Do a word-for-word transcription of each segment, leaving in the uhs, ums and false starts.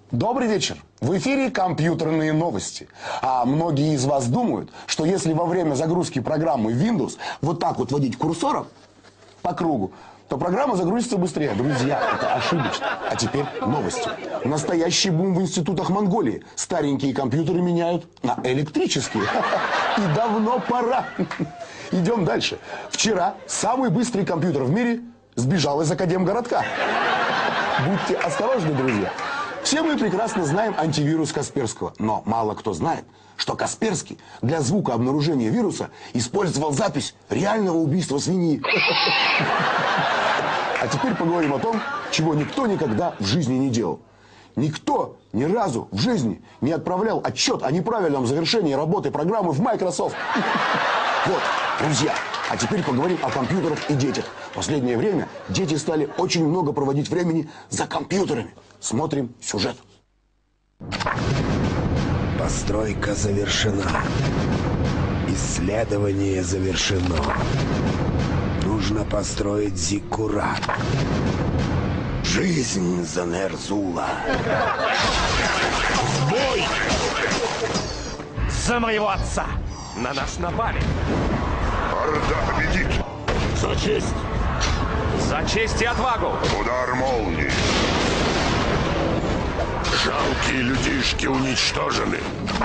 Добрый вечер. В эфире компьютерные новости. А многие из вас думают, что если во время загрузки программы Windows вот так вот водить курсором по кругу, то программа загрузится быстрее. Друзья, это ошибочно. А теперь новости. Настоящий бум в институтах Монголии. Старенькие компьютеры меняют на электрические. И давно пора. Идем дальше. Вчера самый быстрый компьютер в мире сбежал из Академгородка. Будьте осторожны, друзья. Все мы прекрасно знаем антивирус Касперского, но мало кто знает, что Касперский для звукообнаружения вируса использовал запись реального убийства свиньи. А теперь поговорим о том, чего никто никогда в жизни не делал. Никто ни разу в жизни не отправлял отчет о неправильном завершении работы программы в Microsoft. Вот, друзья, а теперь поговорим о компьютерах и детях. В последнее время дети стали очень много проводить времени за компьютерами. Смотрим сюжет. Постройка завершена. Исследование завершено. Нужно построить зиккурат. Жизнь за Нерзула. Бой! За моего отца! На нас напали! Орда победит! За честь! За честь и отвагу! Удар молнии! Жалкие людишки уничтожены!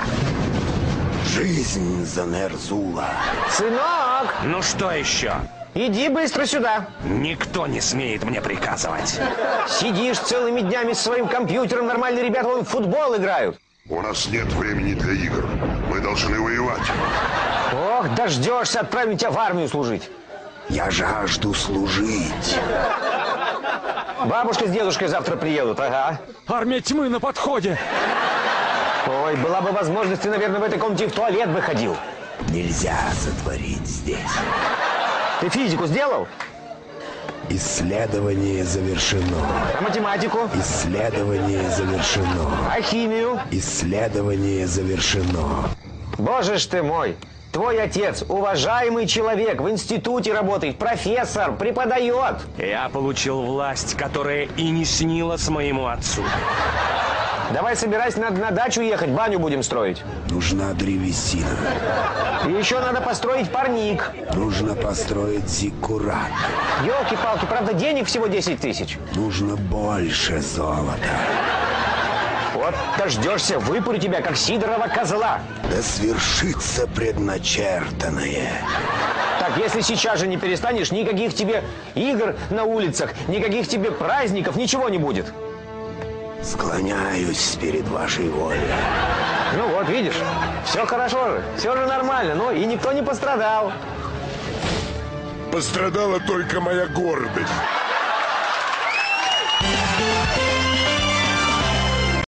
Жизнь за Нерзула. Сынок, Ну что еще? иди быстро сюда. Никто не смеет мне приказывать. Сидишь целыми днями с своим компьютером, нормальные ребята вон в футбол играют. У нас нет времени для игр. Мы должны воевать. Ох, дождешься, отправим тебя в армию служить. Я жажду служить. Бабушка с дедушкой завтра приедут, ага. Армия тьмы на подходе. Ой, была бы возможность, ты, наверное, в этой комнате в туалет бы ходил. Нельзя сотворить здесь. Ты физику сделал? Исследование завершено. А математику? Исследование завершено. А химию? Исследование завершено. Боже ж ты мой! Твой отец, уважаемый человек, в институте работает, профессор, преподает. Я получил власть, которая и не снилась моему отцу. Давай собирайся, надо на дачу ехать, баню будем строить. Нужна древесина. И еще надо построить парник. Нужно построить зиккурат. Елки-палки, правда, денег всего десять тысяч. Нужно больше золота. Вот дождешься, выпарю тебя, как Сидорова козла. Да свершится предначертанное. Так, если сейчас же не перестанешь, никаких тебе игр на улицах, никаких тебе праздников, ничего не будет. Склоняюсь перед вашей волей. Ну вот, видишь, все хорошо же, все же нормально, ну и никто не пострадал. Пострадала только моя гордость.